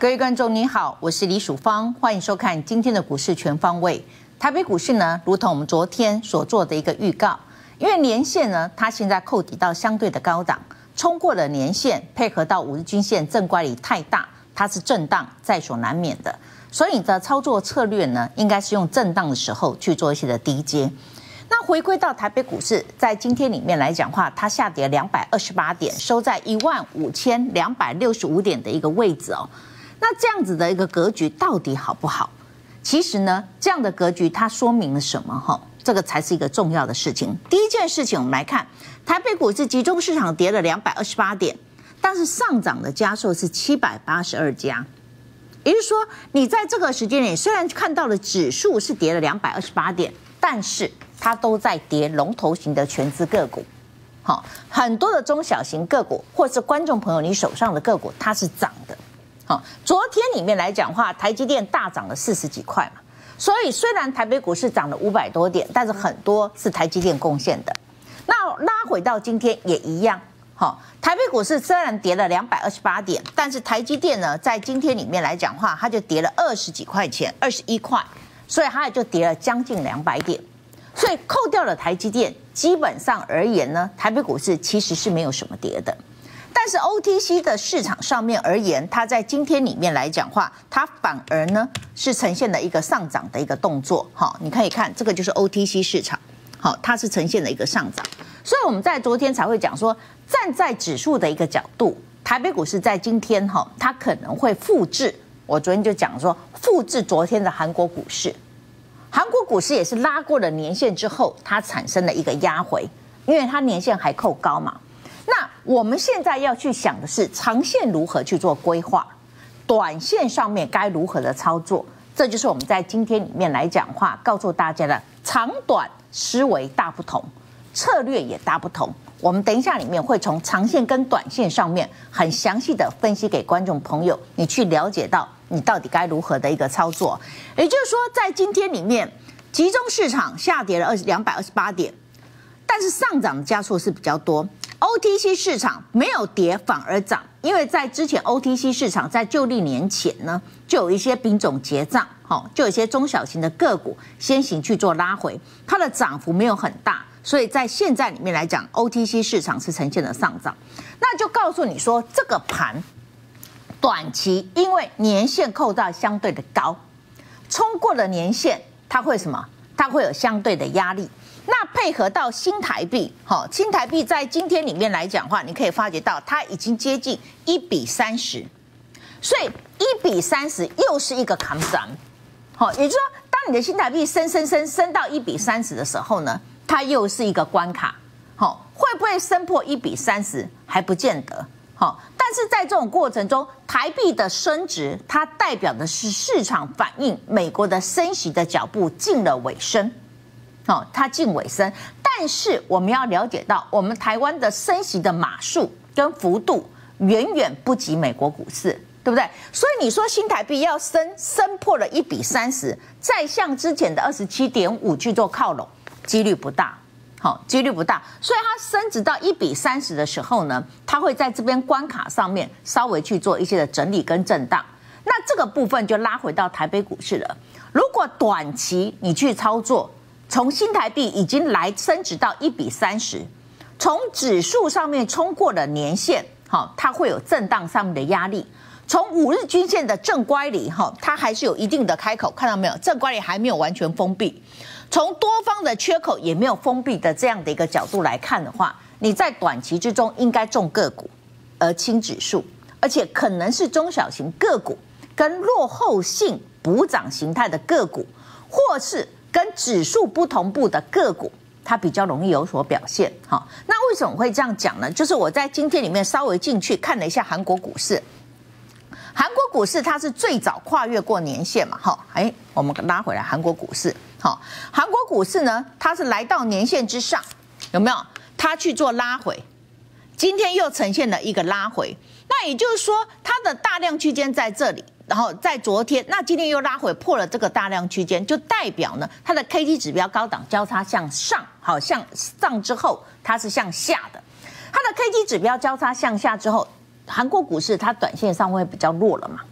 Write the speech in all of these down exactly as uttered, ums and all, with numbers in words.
各位观众你好，我是李曙芳，欢迎收看今天的股市全方位。台北股市呢，如同我们昨天所做的一个预告，因为年线呢，它现在扣抵到相对的高档，冲过了年线，配合到五日均线正乖离太大，它是震荡在所难免的。所以你的操作策略呢，应该是用震荡的时候去做一些的低接。那回归到台北股市，在今天里面来讲话，它下跌两百二十八点，收在一万五千两百六十五点的一个位置哦。那这样子的一个格局到底好不好？其实呢，这样的格局它说明了什么？哈，这个才是一个重要的事情。第一件事情，我们来看台北股市集中市场跌了两百二十八点，但是上涨的家数是七百八十二家。也就是说，你在这个时间点虽然看到了指数是跌了两百二十八点，但是它都在跌龙头型的全资个股。好，很多的中小型个股，或是观众朋友你手上的个股，它是涨的。好，昨天里面来讲话，台积电大涨了四十几块嘛，所以虽然台北股市涨了五百多点，但是很多是台积电贡献的。那拉回到今天也一样，好，台北股市虽然跌了两百二十八点，但是台积电呢，在今天里面来讲话，它就跌了二十几块钱，二十一块，所以它也就跌了将近两百点。所以扣掉了台积电，基本上而言呢，台北股市其实是没有什么跌的。但是 O T C 的市场上面而言，它在今天里面来讲话，它反而呢是呈现了一个上涨的一个动作。好，你可以看这个就是 O T C 市场，好，它是呈现了一个上涨。所以我们在昨天才会讲说，站在指数的一个角度，台北股市在今天哈，它可能会复制。我昨天就讲说，复制昨天的韩国股市。韩国股市也是拉过了年线之后，它产生了一个压回，因为它年线还扣高嘛。那我们现在要去想的是长线如何去做规划，短线上面该如何的操作，这就是我们在今天里面来讲话，告诉大家的长短思维大不同，策略也大不同。我们等一下里面会从长线跟短线上面很详细的分析给观众朋友，你去了解到你到底该如何的一个操作。也就是说，在今天里面，集中市场下跌了两百二十八点，但是上涨的家数是比较多。O T C 市场没有跌反而涨，因为在之前 O T C 市场在旧历年前呢，就有一些品种结账，就有一些中小型的个股先行去做拉回，它的涨幅没有很大，所以在现在里面来讲 ，O T C 市场是呈现了上涨，那就告诉你说，这个盘短期因为年线扣到相对的高，冲过了年线，它会什么？它会有相对的压力。那配合到新台币，好，新台币在今天里面来讲话，你可以发觉到它已经接近一比三十，所以一比三十又是一个抗涨，好，也就是说，当你的新台币升升升升到一比三十的时候呢，它又是一个关卡，好，会不会升破一比三十还不见得，好，但是在这种过程中，台币的升值，它代表的是市场反映美国的升息的脚步进了尾声。哦，它近尾声，但是我们要了解到，我们台湾的升息的码数跟幅度远远不及美国股市，对不对？所以你说新台币要升升破了一比三十，再向之前的二十七点五去做靠拢，几率不大，好，几率不大。所以它升值到一比三十的时候呢，它会在这边关卡上面稍微去做一些的整理跟震荡。那这个部分就拉回到台北股市了。如果短期你去操作，从新台币已经来升值到一比三十，从指数上面冲过了年线，好，它会有震荡上面的压力。从五日均线的正乖离，哈，它还是有一定的开口，看到没有？正乖离还没有完全封闭。从多方的缺口也没有封闭的这样的一个角度来看的话，你在短期之中应该重个股，而轻指数，而且可能是中小型个股跟落后性补涨形态的个股，或是跟指数不同步的个股，它比较容易有所表现。好，那为什么会这样讲呢？就是我在今天里面稍微进去看了一下韩国股市，韩国股市它是最早跨越过年线嘛，哈，哎，我们拉回来韩国股市，好，韩国股市呢，它是来到年线之上，有没有？它去做拉回，今天又呈现了一个拉回，那也就是说，它的大量区间在这里。然后在昨天，那今天又拉回破了这个大量区间，就代表呢，它的 K D 指标高档交叉向上，好，向上之后它是向下的。它的 K D 指标交叉向下之后，韩国股市它短线上会比较弱了嘛，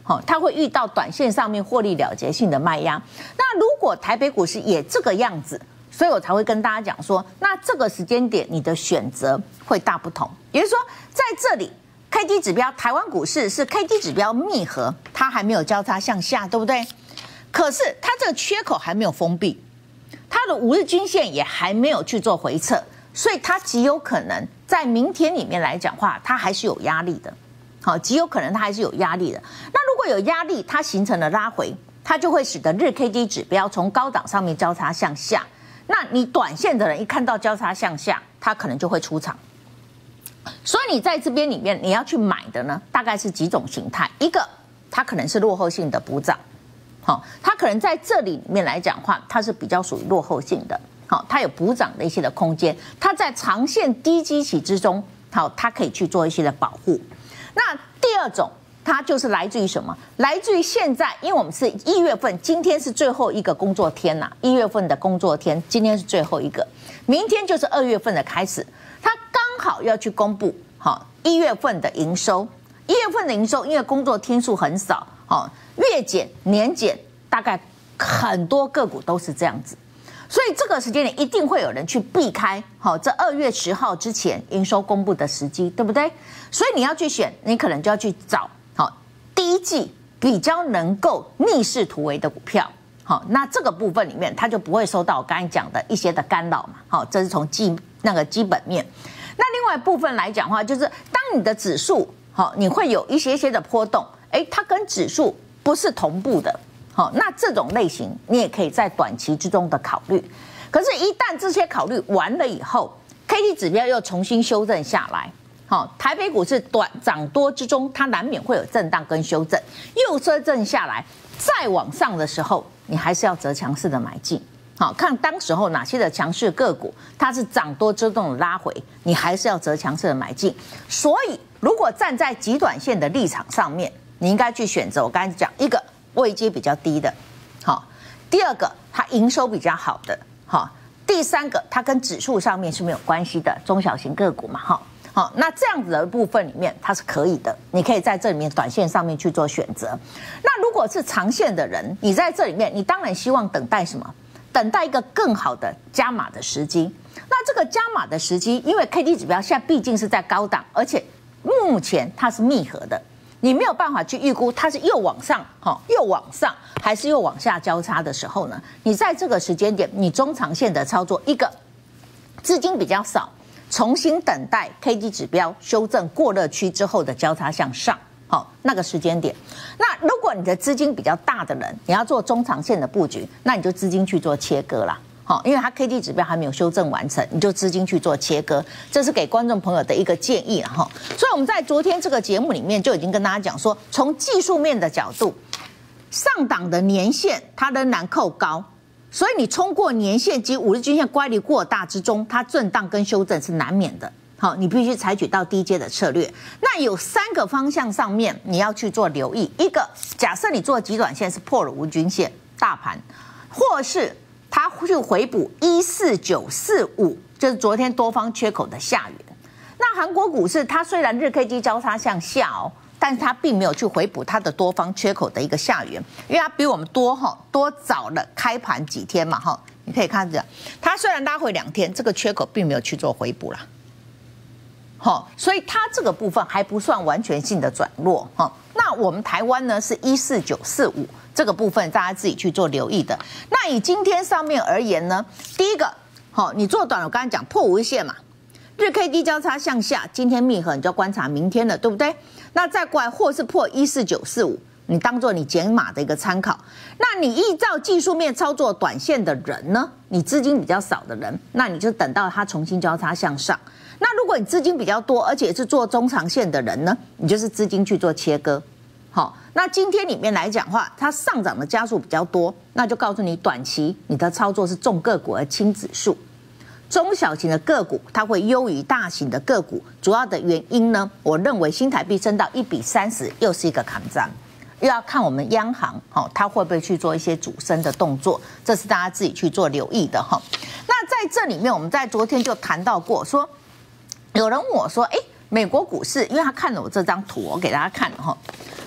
好，它会遇到短线上面获利了结性的卖压。那如果台北股市也这个样子，所以我才会跟大家讲说，那这个时间点你的选择会大不同。也就是说，在这里 K D 指标，台湾股市是 K D 指标密合，它还没有交叉向下，对不对？可是它这个缺口还没有封闭，它的五日均线也还没有去做回撤，所以它极有可能在明天里面来讲话，它还是有压力的。好，极有可能它还是有压力的。那如果有压力，它形成了拉回，它就会使得日 K D 指标从高档上面交叉向下。那你短线的人一看到交叉向下，他可能就会出场。所以你在这边里面你要去买的呢，大概是几种形态。一个，它可能是落后性的补涨，好，它可能在这里里面来讲话，它是比较属于落后性的，好，它有补涨的一些的空间，它在长线低基期之中，好，它可以去做一些的保护。那第二种，它就是来自于什么？来自于现在，因为我们是一月份，今天是最后一个工作天呐、啊，一月份的工作天，今天是最后一个，明天就是二月份的开始，它刚好要去公布好一月份的营收，一月份的营收，因为工作天数很少，好月减年减，大概很多个股都是这样子。所以这个时间点一定会有人去避开，好，这二月十号之前营收公布的时机，对不对？所以你要去选，你可能就要去找好第一季比较能够逆势突围的股票，好，那这个部分里面它就不会受到我刚才讲的一些的干扰嘛，好，这是从基那个基本面。那另外部分来讲的话，就是当你的指数好，你会有一些些的波动，哎，它跟指数不是同步的。好，那这种类型你也可以在短期之中的考虑，可是，一旦这些考虑完了以后 ，K D 指标又重新修正下来，好，台北股市短涨多之中，它难免会有震荡跟修正，又修正下来，再往上的时候，你还是要择强势的买进，好，看当时候哪些的强势个股，它是涨多之中的拉回，你还是要择强势的买进。所以，如果站在极短线的立场上面，你应该去选择我刚才讲一个。位阶比较低的，好，第二个它营收比较好的，好，第三个它跟指数上面是没有关系的中小型个股嘛，哈，好，那这样子的部分里面它是可以的，你可以在这里面短线上面去做选择。那如果是长线的人，你在这里面，你当然希望等待什么？等待一个更好的加码的时机。那这个加码的时机，因为 K D 指标现在毕竟是在高档，而且目前它是密合的。你没有办法去预估它是又往上，哈，又往上，还是又往下交叉的时候呢？你在这个时间点，你中长线的操作，一个资金比较少，重新等待 K D 指标修正过热区之后的交叉向上，好，那个时间点。那如果你的资金比较大的人，你要做中长线的布局，那你就资金去做切割啦。好，因为它 K D 指标还没有修正完成，你就资金去做切割，这是给观众朋友的一个建议了哈。所以我们在昨天这个节目里面就已经跟大家讲说，从技术面的角度，上档的年线它仍然扣高，所以你冲过年线及五日均线乖离过大之中，它震荡跟修正是难免的。好，你必须采取到低阶的策略。那有三个方向上面你要去做留意，一个假设你做极短线是破了五日均线，大盘，或是它去回补一四九四五，就是昨天多方缺口的下缘。那韩国股市它虽然日 K D 交叉向下哦，但是它并没有去回补它的多方缺口的一个下缘，因为它比我们多哈多早了开盘几天嘛哈，你可以看着，它虽然拉回两天，这个缺口并没有去做回补啦。好，所以它这个部分还不算完全性的转弱哈。那我们台湾呢是一四九四五。这个部分大家自己去做留意的。那以今天上面而言呢，第一个，好，你做短，我刚才讲破五日线嘛，日 K D 交叉向下，今天密合，你就要观察明天了，对不对？那再过来或是破一四九四五，你当做你减码的一个参考。那你依照技术面操作短线的人呢，你资金比较少的人，那你就等到它重新交叉向上。那如果你资金比较多，而且是做中长线的人呢，你就是资金去做切割。好，那今天里面来讲话，它上涨的家数比较多，那就告诉你，短期你的操作是重个股而轻指数，中小型的个股它会优于大型的个股，主要的原因呢，我认为新台币升到一比三十又是一个抗战，又要看我们央行好，它会不会去做一些主升的动作，这是大家自己去做留意的哈。那在这里面，我们在昨天就谈到过，说有人问我说，哎，美国股市，因为他看了我这张图，我给大家看了哈。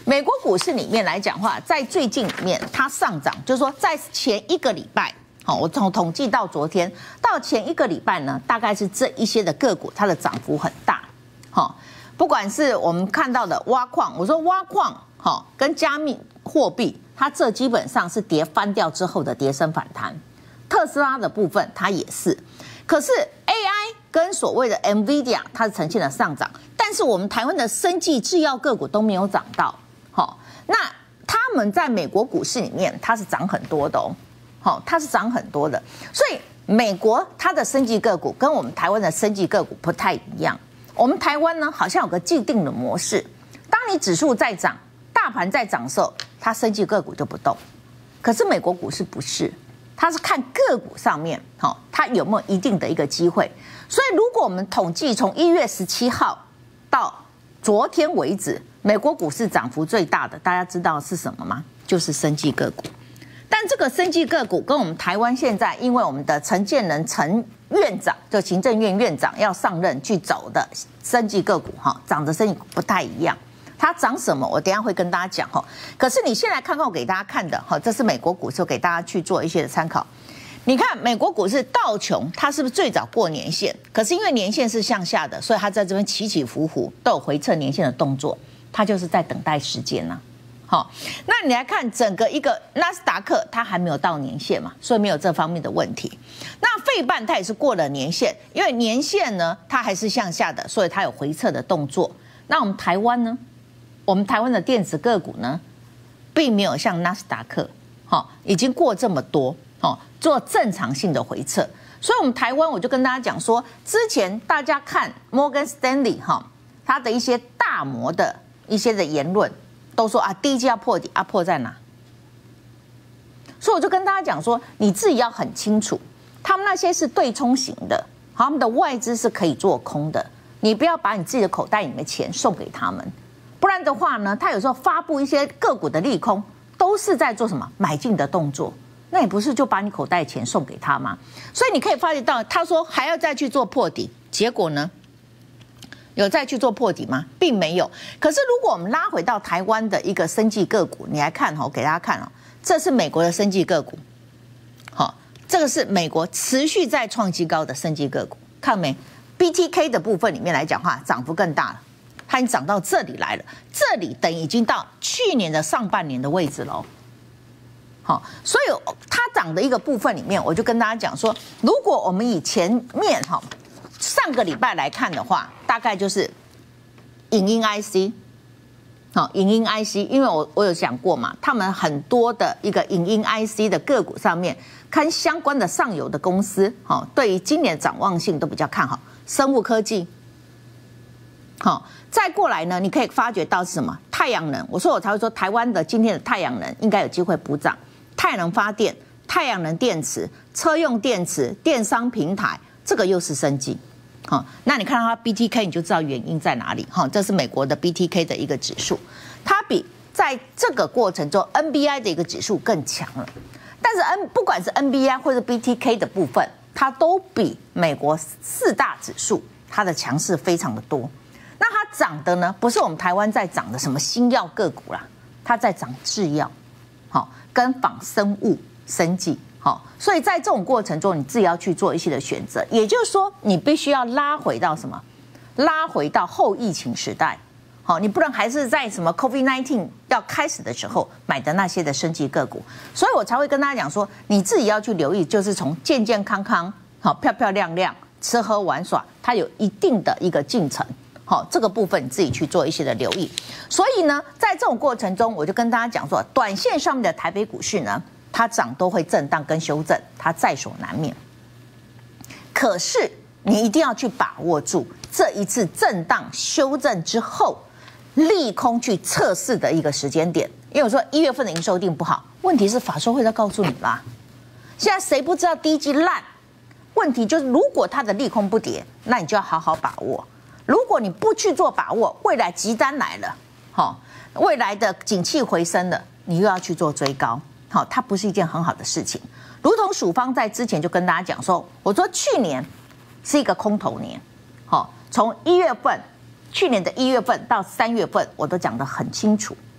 美国股市里面来讲话，在最近里面它上涨，就是说在前一个礼拜，好，我从统计到昨天到前一个礼拜呢，大概是这一些的个股它的涨幅很大，好，不管是我们看到的挖矿，我说挖矿，好，跟加密货币，它这基本上是跌翻掉之后的跌升反弹，特斯拉的部分它也是，可是 A I 跟所谓的 NVIDIA 它是呈现了上涨，但是我们台湾的生技制药个股都没有涨到。好，那他们在美国股市里面，它是涨很多的哦，好，它是涨很多的，所以美国它的生技个股跟我们台湾的生技个股不太一样。我们台湾呢，好像有个既定的模式，当你指数在涨，大盘在涨的时候，它生技个股就不动。可是美国股市不是，它是看个股上面，好，它有没有一定的一个机会。所以如果我们统计从一月十七号到昨天为止，美国股市涨幅最大的，大家知道是什么吗？就是生技个股。但这个生技个股跟我们台湾现在，因为我们的陈建仁陈院长，就行政院院长要上任去走的生技个股，哈，涨的生技不太一样。它涨什么？我等一下会跟大家讲哈。可是你先来看看我给大家看的哈，这是美国股市，给大家去做一些的参考。你看美国股市道琼，它是不是最早过年线？可是因为年线是向下的，所以它在这边起起伏伏，都有回测年线的动作。它就是在等待时间呐、啊，好，那你来看整个一个纳斯达克，它还没有到年线嘛，所以没有这方面的问题。那费半它也是过了年线，因为年线呢它还是向下的，所以它有回撤的动作。那我们台湾呢，我们台湾的电子个股呢，并没有像纳斯达克，好，已经过这么多，好，做正常性的回撤。所以我们台湾，我就跟大家讲说，之前大家看摩根斯丹利哈，它的一些大摩的。一些的言论都说啊，低阶要破底啊，破在哪？所以我就跟大家讲说，你自己要很清楚，他们那些是对冲型的，他们的外资是可以做空的，你不要把你自己的口袋里面的钱送给他们，不然的话呢，他有时候发布一些个股的利空，都是在做什么买进的动作，那你不是就把你口袋钱送给他吗？所以你可以发觉到，他说还要再去做破底，结果呢？有再去做破底吗？并没有。可是如果我们拉回到台湾的一个生技个股，你来看哈，给大家看哦，这是美国的生技个股，好，这个是美国持续在创新高的生技个股，看没 ？B T K 的部分里面来讲话，涨幅更大了，它已经涨到这里来了，这里等已经到去年的上半年的位置喽。好，所以它涨的一个部分里面，我就跟大家讲说，如果我们以前面哈。上个礼拜来看的话，大概就是影音 I C， 好，影音 I C， 因为我我有讲过嘛，他们很多的一个影音 I C 的个股上面，看相关的上游的公司，好，对于今年的展望性都比较看好，生物科技，好，再过来呢，你可以发觉到是什么？太阳能，我说我才会说台湾的今天的太阳能应该有机会补涨，太阳能发电、太阳能电池、车用电池、电商平台。这个又是生技，好，那你看到它 B T K 你就知道原因在哪里，哈，这是美国的 B T K 的一个指数，它比在这个过程中 N B I 的一个指数更强了，但是 N 不管是 N B I 或者 B T K 的部分，它都比美国四大指数它的强势非常的多。那它涨的呢，不是我们台湾在涨的什么新药个股啦，它在涨制药，好，跟仿生物生技。好，所以在这种过程中，你自己要去做一些的选择，也就是说，你必须要拉回到什么？拉回到后疫情时代。好，你不能还是在什么 COVID 十九 要开始的时候买的那些的生技个股。所以我才会跟大家讲说，你自己要去留意，就是从健健康康、好漂漂亮亮、吃喝玩耍，它有一定的一个进程。好，这个部分你自己去做一些的留意。所以呢，在这种过程中，我就跟大家讲说，短线上面的台北股市呢。它涨都会震荡跟修正，它在所难免。可是你一定要去把握住这一次震荡修正之后，利空去测试的一个时间点。因为我说一月份的营收一定不好，问题是法说会在告诉你啦。现在谁不知道第一季烂？问题就是如果它的利空不跌，那你就要好好把握。如果你不去做把握，未来急单来了，好，未来的景气回升了，你又要去做追高。好，它不是一件很好的事情。如同曙芳在之前就跟大家讲说，我说去年是一个空头年，好，从一月份，去年的一月份到三月份，我都讲得很清楚，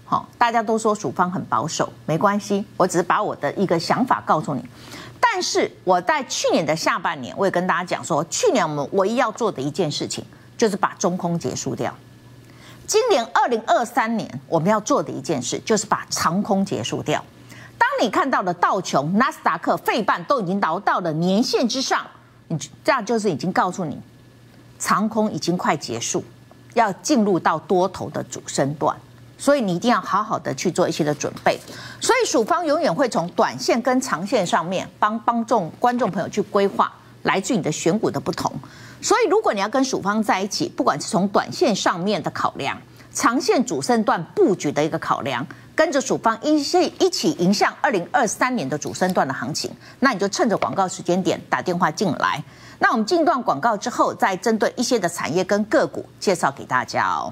好，大家都说属方很保守，没关系，我只是把我的一个想法告诉你。但是我在去年的下半年，我也跟大家讲说，去年我们唯一要做的一件事情，就是把中空结束掉。今年二零二三年我们要做的一件事，就是把长空结束掉。当你看到的道琼、纳斯达克、费半都已经达到了年线之上，你这样就是已经告诉你，长空已经快结束，要进入到多头的主升段。所以你一定要好好的去做一些的准备。所以属方永远会从短线跟长线上面帮帮众观众朋友去规划来自你的选股的不同。所以如果你要跟属方在一起，不管是从短线上面的考量，长线主升段布局的一个考量，跟着属方一起一起迎向二零二三年的主升段的行情，那你就趁着广告时间点打电话进来。那我们进段广告之后，再针对一些的产业跟个股介绍给大家哦。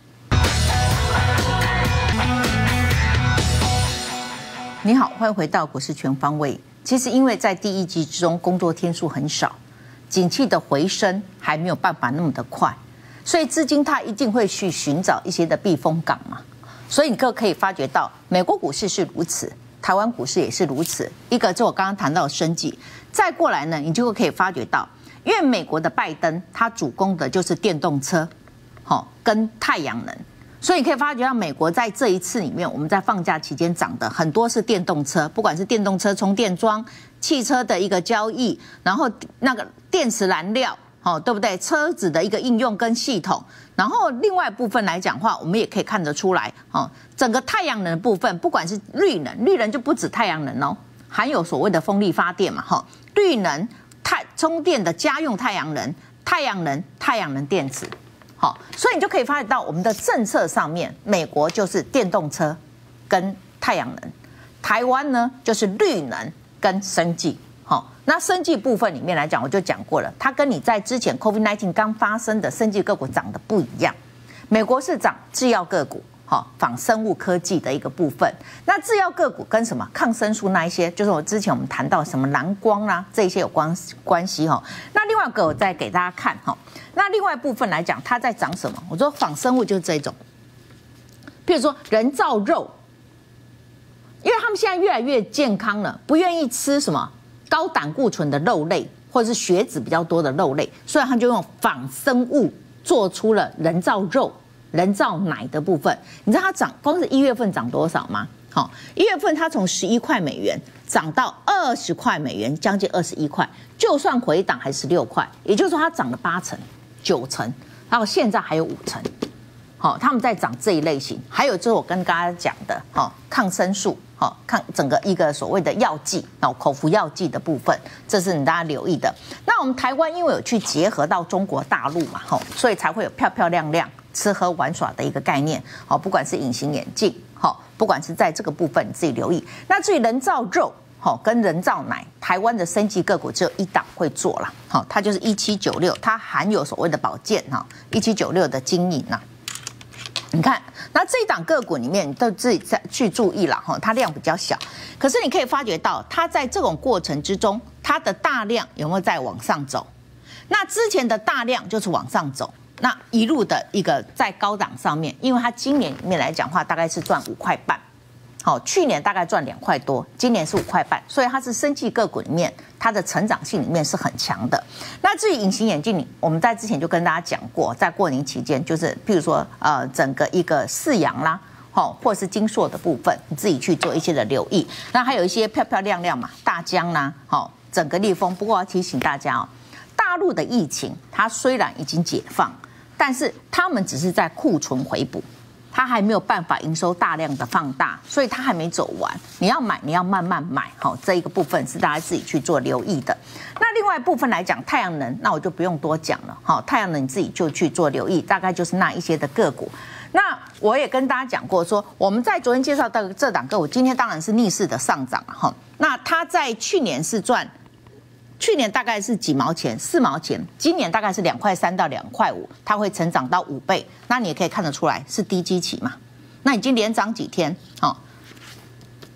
你好，欢迎回到股市全方位。其实因为在第一季之中工作天数很少，景气的回升还没有办法那么的快，所以资金它一定会去寻找一些的避风港嘛。所以你可可以发觉到，美国股市是如此，台湾股市也是如此。一个就我刚刚谈到的生技，再过来呢，你就可以发觉到，因为美国的拜登他主攻的就是电动车，好跟太阳能。所以你可以发觉到，美国在这一次里面，我们在放假期间涨的很多是电动车，不管是电动车充电桩、汽车的一个交易，然后那个电池燃料，哦，对不对？车子的一个应用跟系统，然后另外部分来讲话，我们也可以看得出来，哦，整个太阳能的部分，不管是绿能，绿能就不止太阳能哦，含有所谓的风力发电嘛，哈，绿能、太充电的家用太阳能、太阳能、太阳能电池。好，所以你就可以发现到我们的政策上面，美国就是电动车跟太阳能，台湾呢就是绿能跟生技。好，那生技部分里面来讲，我就讲过了，它跟你在之前 COVID 十九 刚发生的生技个股涨的不一样，美国是涨制药个股。好，仿生物科技的一个部分，那制药个股跟什么抗生素那一些，就是我之前我们谈到什么蓝光啊这些有关关系哈。那另外一个我再给大家看哈，那另外部分来讲，它在涨什么？我说仿生物就是这种，譬如说人造肉，因为他们现在越来越健康了，不愿意吃什么高胆固醇的肉类或者是血脂比较多的肉类，所以他们就用仿生物做出了人造肉。人造奶的部分，你知道它涨光是一月份涨多少吗？好，一月份它从十一块美元涨到二十块美元，将近二十一块，就算回档还十六块，也就是说它涨了八成、九成，然后现在还有五成。好，他们在涨这一类型，还有就是我跟大家讲的，好，抗生素，好，抗整个一个所谓的药剂，哦，口服药剂的部分，这是你大家留意的。那我们台湾因为有去结合到中国大陆嘛，吼，所以才会有漂漂亮亮。吃喝玩耍的一个概念，好，不管是隐形眼镜，好，不管是在这个部分你自己留意。那至于人造肉，好，跟人造奶，台湾的生技个股只有一档会做了，好，它就是一七九六，它含有所谓的保健哈，一七九六的金银呐。你看，那这一档个股里面，你都自己再去注意了哈，它量比较小，可是你可以发觉到，它在这种过程之中，它的大量有没有在往上走？那之前的大量就是往上走。那一路的一个在高档上面，因为它今年里面来讲话，大概是赚五块半，好，去年大概赚两块多，今年是五块半，所以它是生技个股里面它的成长性里面是很强的。那至于隐形眼镜，我们在之前就跟大家讲过，在过年期间，就是譬如说呃整个一个四阳啦，好，或是金硕的部分，你自己去做一些的留意。那还有一些漂漂亮亮嘛，大疆啦，好，整个利丰。不过我要提醒大家哦，大陆的疫情它虽然已经解放。但是他们只是在库存回补，它还没有办法营收大量的放大，所以它还没走完。你要买，你要慢慢买，好，这一个部分是大家自己去做留意的。那另外部分来讲，太阳能，那我就不用多讲了，好，太阳能你自己就去做留意，大概就是那一些的个股。那我也跟大家讲过说，我们在昨天介绍到这档个股，今天当然是逆势的上涨哈。那它在去年是赚。去年大概是几毛钱，四毛钱，今年大概是两块三到两块五，它会成长到五倍。那你也可以看得出来是低基期嘛。那已经连涨几天，好，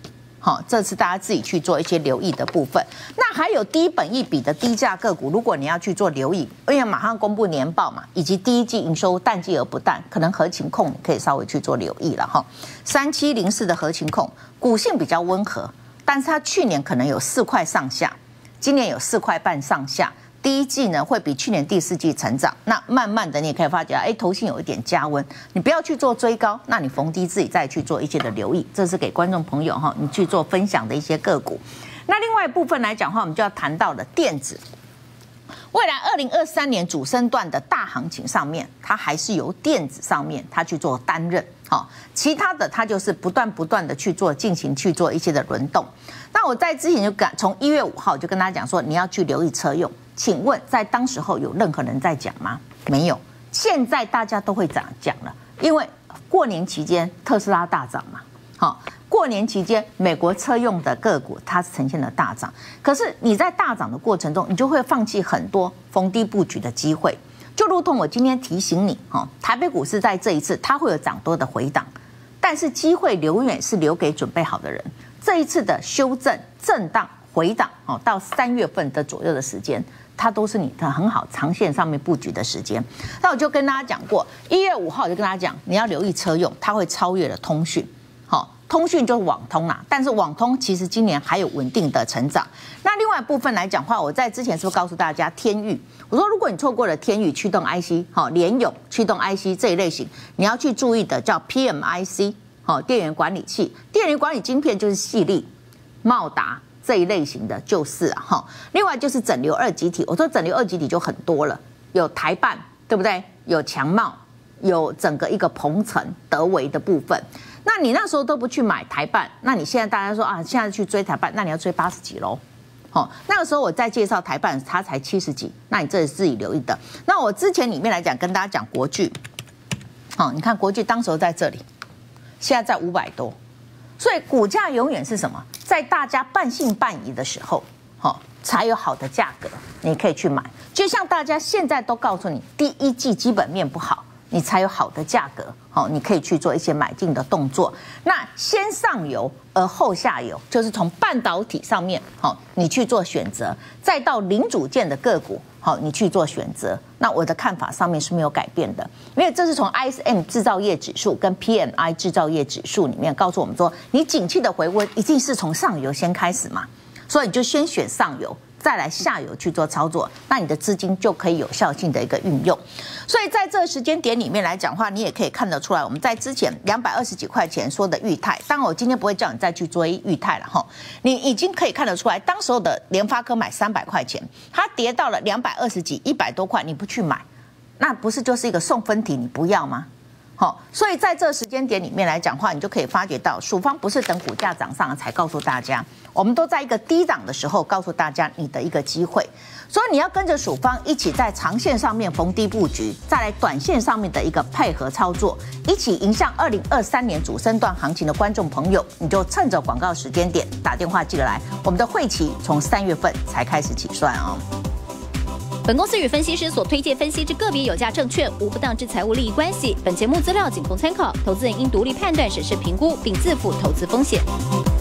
好，这次大家自己去做一些留意的部分。那还有低本益比的低价个股，如果你要去做留意，因为马上公布年报嘛，以及第一季营收淡季而不淡，可能合勤控你可以稍微去做留意了哈。三七零四的合勤控股性比较温和，但是它去年可能有四块上下，今年有四块半上下。第一季呢会比去年第四季成长，那慢慢的你也可以发觉，哎，投信有一点加温，你不要去做追高，那你逢低自己再去做一些的留意，这是给观众朋友哈，你去做分享的一些个股。那另外一部分来讲的话，我们就要谈到了电子，未来二零二三年主升段的大行情上面，它还是由电子上面它去做担任，好，其他的它就是不断不断的去做进行去做一些的轮动。那我在之前就敢从一月五号就跟大家讲说，你要去留意车用。请问在当时候有任何人在讲吗？没有。现在大家都会讲讲了，因为过年期间特斯拉大涨嘛，好，过年期间美国车用的个股它是呈现了大涨，可是你在大涨的过程中，你就会放弃很多逢低布局的机会，就如同我今天提醒你，哈，台北股市在这一次它会有涨多的回档，但是机会永远是留给准备好的人。这一次的修正、震荡、回档，哦，到三月份的左右的时间。它都是你的很好长线上面布局的时间。那我就跟大家讲过，一月五号我就跟大家讲，你要留意车用，它会超越了通讯。好，通讯就是网通啦，但是网通其实今年还有稳定的成长。那另外一部分来讲话，我在之前是不是告诉大家天钰？我说如果你错过了天钰驱动 I C， 好，联咏驱动 I C 这一类型，你要去注意的叫 P M I C， 好，电源管理器，电源管理晶片就是细粒、茂达。这一类型的就是啊哈，另外就是整流二极体，我说整流二极体就很多了，有台半对不对？有强茂，有整个一个鹏程、德微的部分。那你那时候都不去买台半，那你现在大家说啊，现在去追台半，那你要追八十几喽。好，那个时候我在介绍台半，它才七十几，那你这是自己留意的。那我之前里面来讲，跟大家讲国巨，好，你看国巨当时在这里，现在在五百多。所以股价永远是什么？在大家半信半疑的时候，好，才有好的价格，你可以去买。就像大家现在都告诉你，第一季基本面不好，你才有好的价格，好，你可以去做一些买进的动作。那先上游而后下游，就是从半导体上面，好，你去做选择，再到零组件的个股。好，你去做选择。那我的看法上面是没有改变的，因为这是从 I S M 制造业指数跟 P M I 制造业指数里面告诉我们说，你景气的回温一定是从上游先开始嘛，所以你就先选上游，再来下游去做操作，那你的资金就可以有效性的一个运用。所以在这个时间点里面来讲话，你也可以看得出来，我们在之前两百二十几块钱说的裕泰，当然我今天不会叫你再去追裕泰了哈，你已经可以看得出来，当时候的联发科买三百块钱，它跌到了两百二十几、一百多块，你不去买，那不是就是一个送分题，你不要吗？好，所以在这个时间点里面来讲话，你就可以发觉到，曙方不是等股价涨上了才告诉大家，我们都在一个低档的时候告诉大家你的一个机会，所以你要跟着曙方一起在长线上面逢低布局，再来短线上面的一个配合操作，一起迎向二零二三年主升段行情的观众朋友，你就趁着广告时间点打电话进来，我们的会期从三月份才开始起算啊、哦。 本公司与分析师所推荐分析之个别有价证券无不当之财务利益关系。本节目资料仅供参考，投资人应独立判断、审视、评估，并自负投资风险。